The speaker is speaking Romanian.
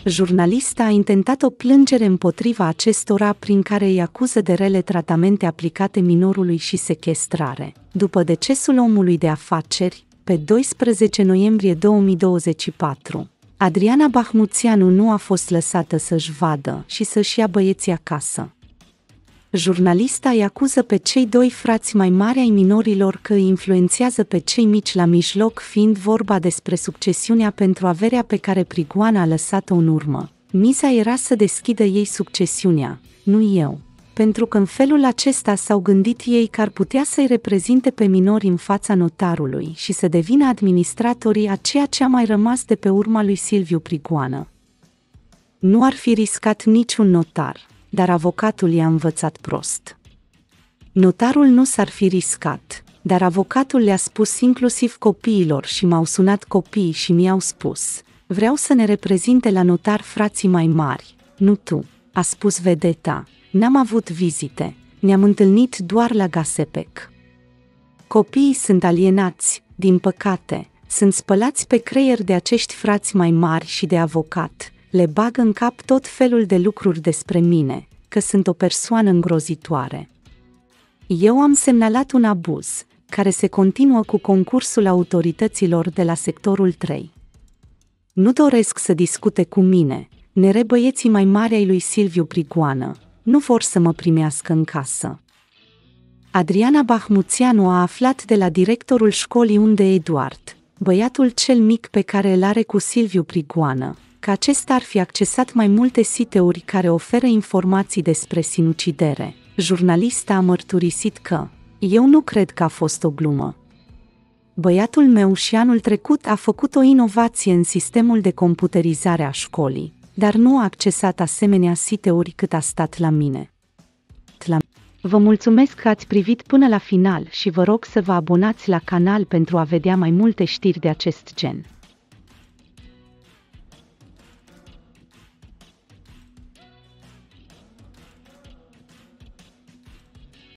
Jurnalista a intentat o plângere împotriva acestora prin care îi acuză de rele tratamente aplicate minorului și sechestrare. După decesul omului de afaceri, pe 12 noiembrie 2024, Adriana Bahmuțianu nu a fost lăsată să-și vadă și să-și ia băieții acasă. Jurnalista îi acuză pe cei doi frați mai mari ai minorilor că îi influențează pe cei mici la mijloc, fiind vorba despre succesiunea pentru averea pe care Prigoana a lăsat-o în urmă. Miza era să deschidă ei succesiunea, nu eu, pentru că în felul acesta s-au gândit ei că ar putea să-i reprezinte pe minori în fața notarului și să devină administratorii a ceea ce a mai rămas de pe urma lui Silviu Prigoană. Nu ar fi riscat niciun notar, dar avocatul i-a învățat prost. Notarul nu s-ar fi riscat, dar avocatul le-a spus inclusiv copiilor și m-au sunat copiii și mi-au spus: vreau să ne reprezinte la notar frații mai mari, nu tu, a spus vedeta. N-am avut vizite, ne-am întâlnit doar la Gasepec. Copiii sunt alienați, din păcate, sunt spălați pe creier de acești frați mai mari și de avocat. Le bag în cap tot felul de lucruri despre mine, că sunt o persoană îngrozitoare. Eu am semnalat un abuz, care se continuă cu concursul autorităților de la sectorul 3. Nu doresc să discute cu mine, băieții mai mari ai lui Silviu Prigoană, nu vor să mă primească în casă. Adriana Bahmuțianu a aflat de la directorul școlii unde Eduard, băiatul cel mic pe care îl are cu Silviu Prigoană, că acesta ar fi accesat mai multe site-uri care oferă informații despre sinucidere. Jurnalista a mărturisit că: eu nu cred că a fost o glumă. Băiatul meu și anul trecut a făcut o inovație în sistemul de computerizare a școlii, dar nu a accesat asemenea site-uri cât a stat la mine. Vă mulțumesc că ați privit până la final și vă rog să vă abonați la canal pentru a vedea mai multe știri de acest gen.